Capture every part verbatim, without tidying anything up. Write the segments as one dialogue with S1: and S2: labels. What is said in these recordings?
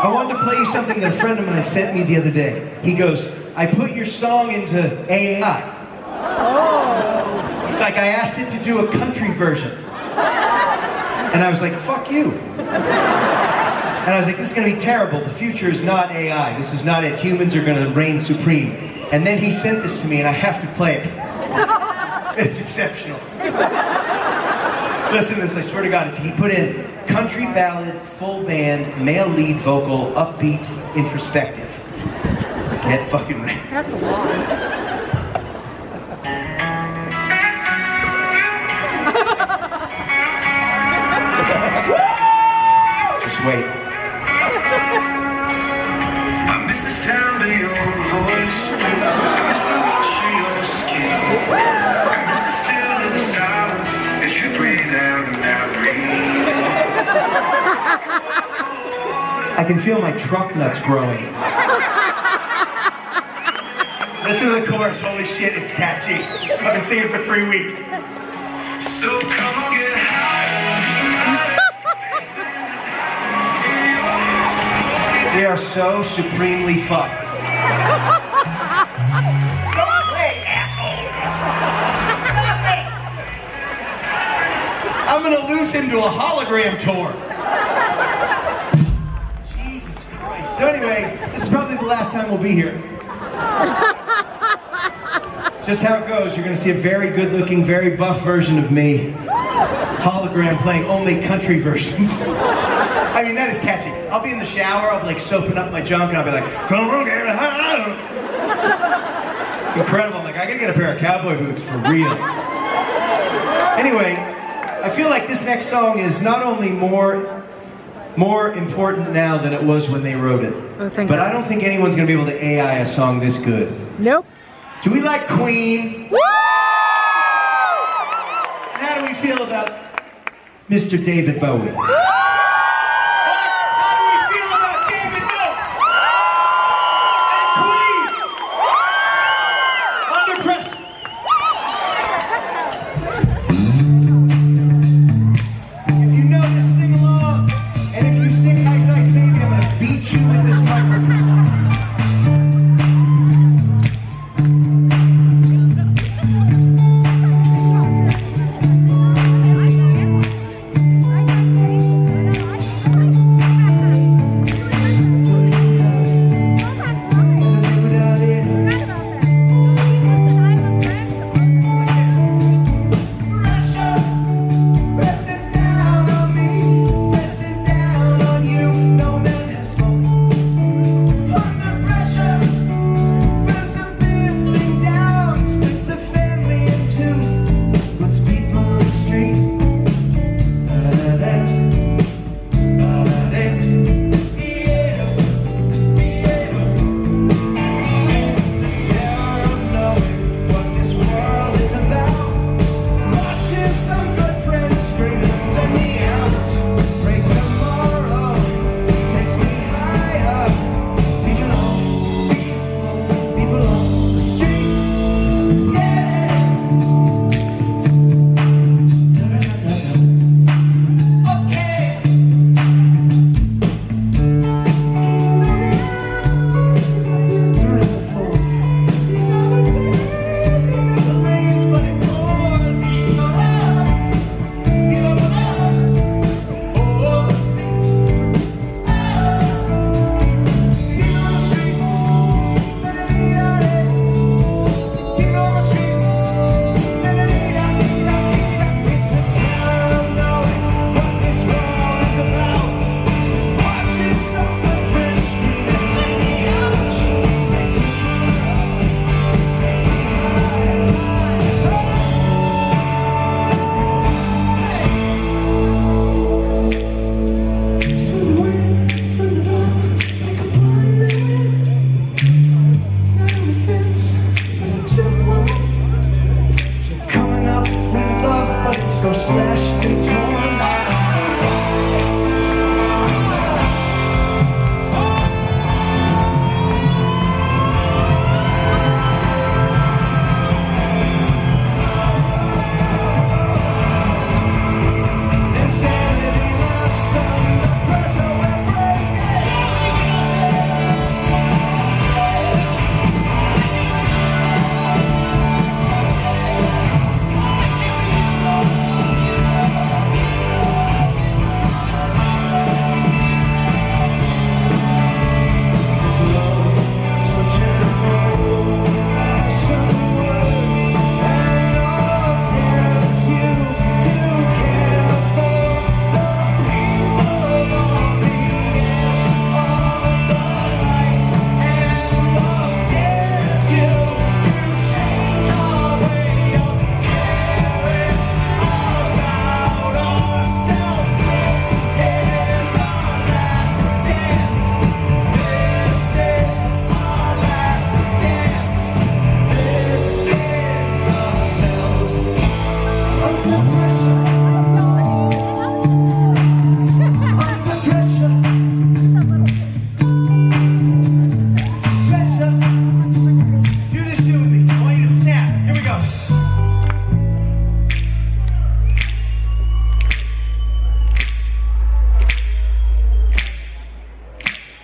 S1: I wanted to play you something that a friend of mine sent me the other day. He goes, I put your song into A I. Oh. He's like, I asked it to do a country version. And I was like, fuck you. And I was like, this is going to be terrible. The future is not A I. This is not it. Humans are going to reign supreme. And then he sent this to me, and I have to play it. It's exceptional. Listen to this, I swear to God. It's, he put in country ballad, full band, male lead vocal, upbeat, introspective. Get fucking ready.
S2: That's a lot.
S1: Just wait.
S3: I miss the sound of your voice. I miss the wash of your skin. I miss the still of the silence as you breathe out and I breathe in.
S1: I can feel my truck nuts growing. Listen to the chorus, holy shit, it's catchy. I've been singing for three weeks.
S3: So come on, get high.
S1: We are so supremely fucked. Don't play, asshole! I'm gonna lose him to a hologram tour. Jesus Christ. So anyway, this is probably the last time we'll be here. It's just how it goes. You're gonna see a very good-looking, very buff version of me. Hologram playing only country versions. I mean, that is catchy. I'll be in the shower, I'll be like soaping up my junk, and I'll be like, come on, get it high. It's incredible. I'm like, I gotta get a pair of cowboy boots for real. Anyway, I feel like this next song is not only more, more important now than it was when they wrote it,
S2: Oh, thank
S1: but
S2: God.
S1: I don't think anyone's gonna be able to A I a song this good.
S2: Nope.
S1: Do we like Queen?
S2: Woo!
S1: How do we feel about Mister David Bowie?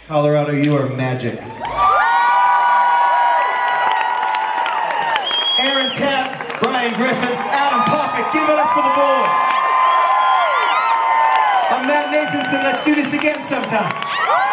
S1: Colorado, you are magic. Aaron Tapp, Brian Griffin, Adam Poppett, give it up for the boy. I'm Matt Nathanson, let's do this again sometime.